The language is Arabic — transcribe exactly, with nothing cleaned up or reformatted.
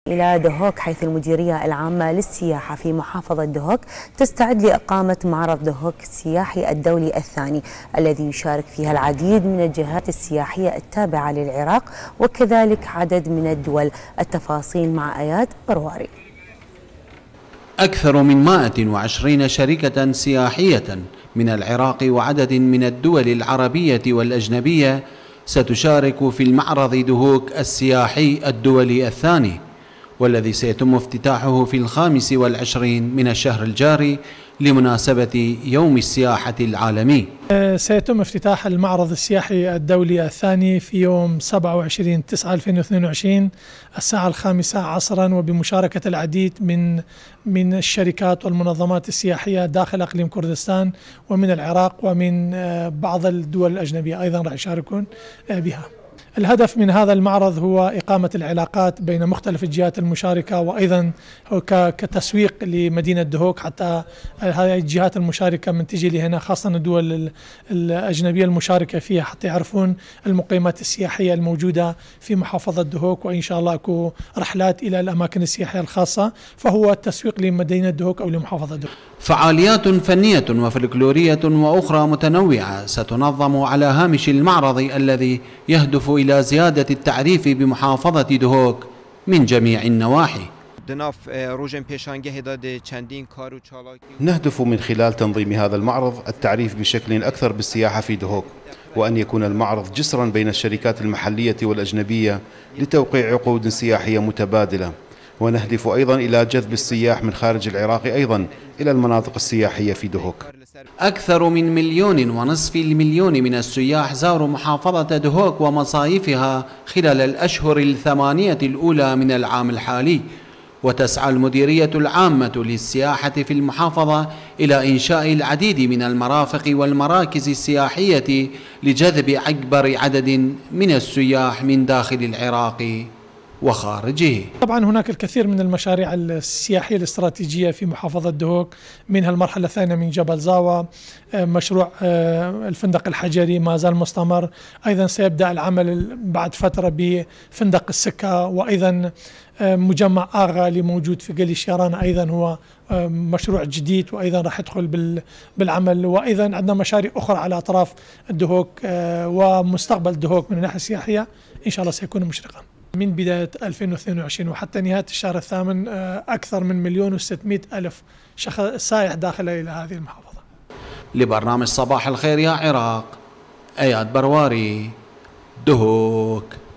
إلى دهوك، حيث المديرية العامة للسياحة في محافظة دهوك تستعد لإقامة معرض دهوك السياحي الدولي الثاني، الذي يشارك فيها العديد من الجهات السياحية التابعة للعراق وكذلك عدد من الدول. التفاصيل مع آيات برواري. أكثر من مائة وعشرين شركة سياحية من العراق وعدد من الدول العربية والأجنبية ستشارك في المعرض دهوك السياحي الدولي الثاني، والذي سيتم افتتاحه في الخامس والعشرين من الشهر الجاري لمناسبة يوم السياحة العالمي. سيتم افتتاح المعرض السياحي الدولي الثاني في يوم سبعة وعشرين تسعة ألفين واثنين وعشرين الساعة الخامسة عصرا، وبمشاركة العديد من من الشركات والمنظمات السياحية داخل أقليم كردستان ومن العراق ومن بعض الدول الأجنبية أيضا راح يشاركون بها. الهدف من هذا المعرض هو إقامة العلاقات بين مختلف الجهات المشاركة، وأيضا كتسويق لمدينة دهوك حتى هذه الجهات المشاركة من تجي لهنا، خاصة الدول الأجنبية المشاركة فيها، حتى يعرفون المقيمات السياحية الموجودة في محافظة دهوك، وإن شاء الله أكو رحلات إلى الأماكن السياحية الخاصة، فهو التسويق لمدينة دهوك أو لمحافظة دهوك. فعاليات فنية وفلكلورية وأخرى متنوعة ستنظم على هامش المعرض الذي يهدف إلى زيادة التعريف بمحافظة دهوك من جميع النواحي. نهدف من خلال تنظيم هذا المعرض التعريف بشكل أكثر بالسياحة في دهوك، وأن يكون المعرض جسرا بين الشركات المحلية والأجنبية لتوقيع عقود سياحية متبادلة، ونهدف أيضا إلى جذب السياح من خارج العراق أيضا إلى المناطق السياحية في دهوك. أكثر من مليون ونصف المليون من السياح زاروا محافظة دهوك ومصايفها خلال الأشهر الثمانية الأولى من العام الحالي، وتسعى المديرية العامة للسياحة في المحافظة إلى إنشاء العديد من المرافق والمراكز السياحية لجذب أكبر عدد من السياح من داخل العراق وخارجه. طبعا هناك الكثير من المشاريع السياحية الاستراتيجية في محافظة دهوك، منها المرحلة الثانية من جبل زاوى، مشروع الفندق الحجري ما زال مستمر، أيضا سيبدأ العمل بعد فترة بفندق السكة، وأيضا مجمع آغا اللي موجود في قلي شيران أيضا هو مشروع جديد وأيضا راح يدخل بالعمل، وأيضا عندنا مشاريع أخرى على أطراف الدهوك، ومستقبل دهوك من الناحية السياحية إن شاء الله سيكون مشرقا. من بداية ألفين واثنين وعشرين وحتى نهاية الشهر الثامن أكثر من مليون وستمائة ألف شخص سائح داخل إلى هذه المحافظة. لبرنامج صباح الخير يا عراق، آيات برواري، دهوك.